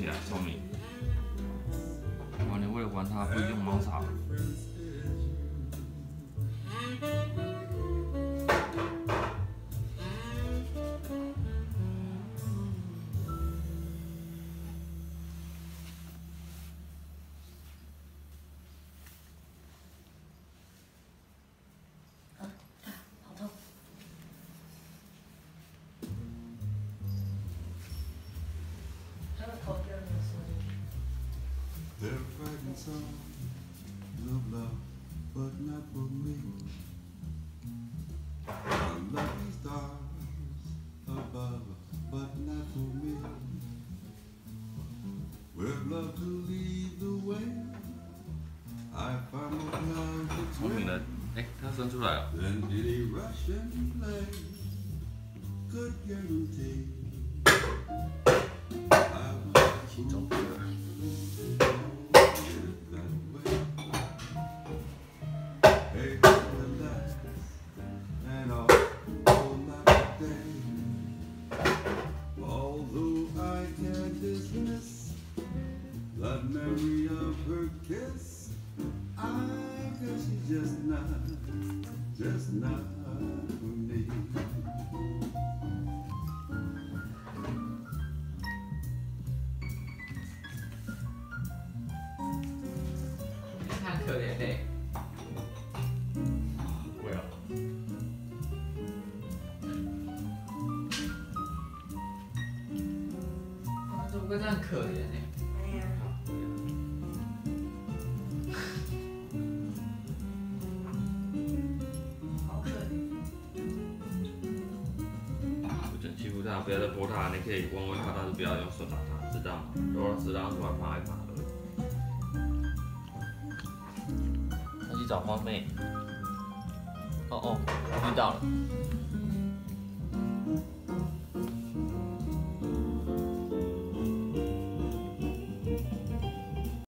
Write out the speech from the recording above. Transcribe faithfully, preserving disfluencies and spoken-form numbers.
起来，聪明。哇，你为了玩它，不用猫草。 They're writing songs of love, but not for me. A lucky stars above, but not for me. With love to lead the way, I found a cloud 聪明的，哎，它伸出来了。 Then any Russian play could guarantee I would 其中一个。 Hey, relax, and I'll go my day. Although I can't dismiss the memory of her kiss, I guess she's just not, just not for me. 看可怜嘞。 会啊。 哇，这个真的很可怜哎。 哎呀，好可怜。 不准欺负它，不要再拨它。你可以问问它，但是不要用手打它，知道吗？如果适当出来放在它而已。他去找花妹。哦哦，遇到了。